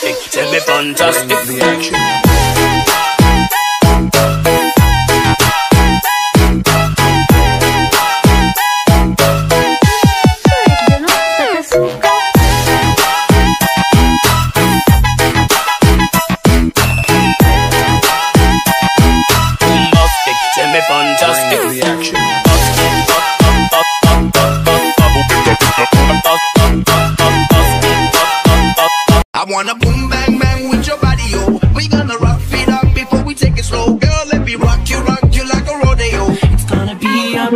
bombastic, tell me fantastic. The action. Fantastic. The action. I wanna boom bang bang with your body, yo. We gonna rock it up before we take it slow. Girl, let me rock you like a rodeo. It's gonna be a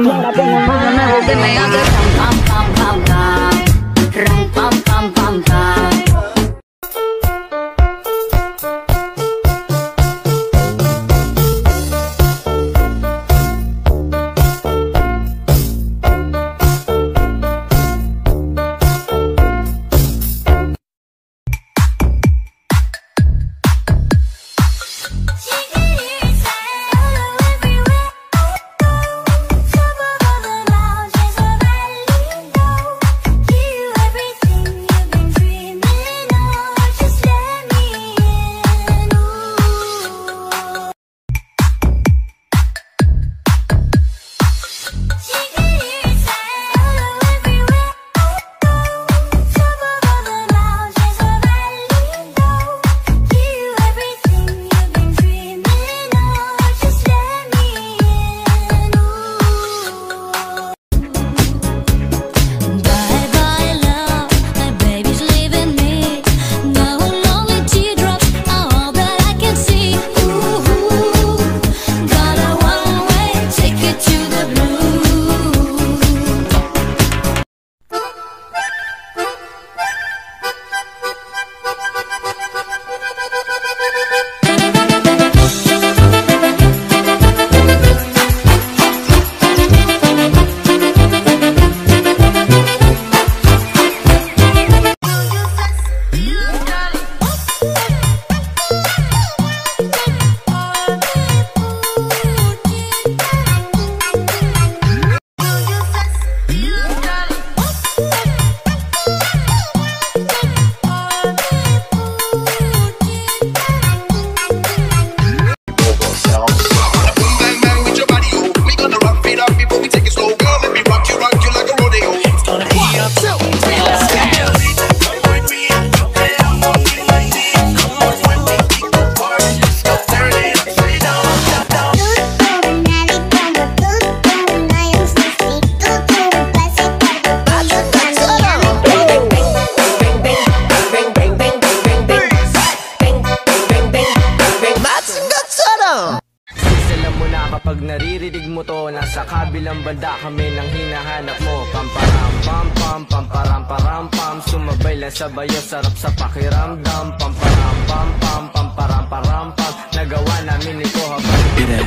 Kapag naririnig mo to, nasa kabilang banda kami nang hinahanap mo. Pamparam pam pam, pamparam param pam, sumabay lang sabayo, sarap sa pakiramdam. Pamparam pam pam, pamparam param pam, nagawa namin ito habang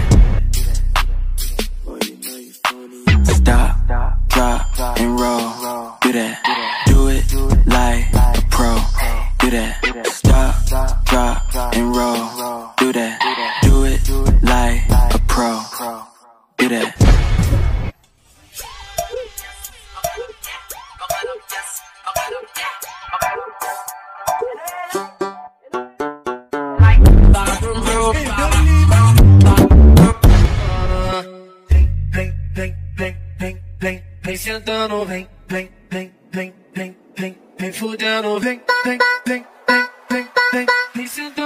stop, drop, and roll. Do that, do it like a pro. Do that, stop, drop, and roll. Do that, do it like a pro. Do that. Vem sentando, vem fudendo, vem sentando.